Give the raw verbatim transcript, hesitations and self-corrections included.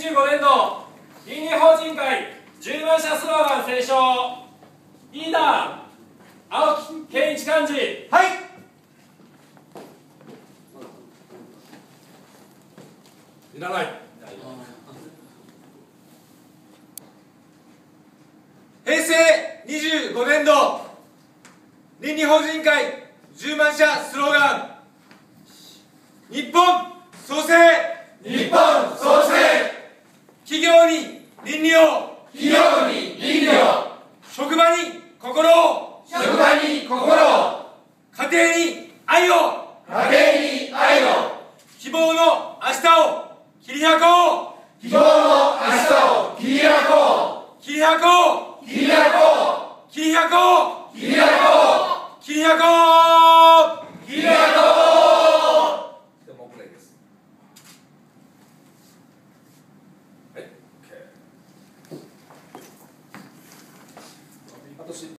じゅうごねん度倫理法人会じゅうまん社スローガン斉唱リーダー青木健一幹事。 はい。 いらない。 平成にじゅうごねん度倫理法人会じゅうまん社スローガン、日本創生、 日本創生、 企業に倫理を、 企業に倫理を、 職場に心を、 職場に心を、 家庭に愛を、 家庭に愛を、 希望の明日を切り開こう、 希望の明日を切り開こ切り開こう、切り開こう、切り開こう、切り開こう、切り開こう。 う、切り開こう。 でもこれです。はい。あとし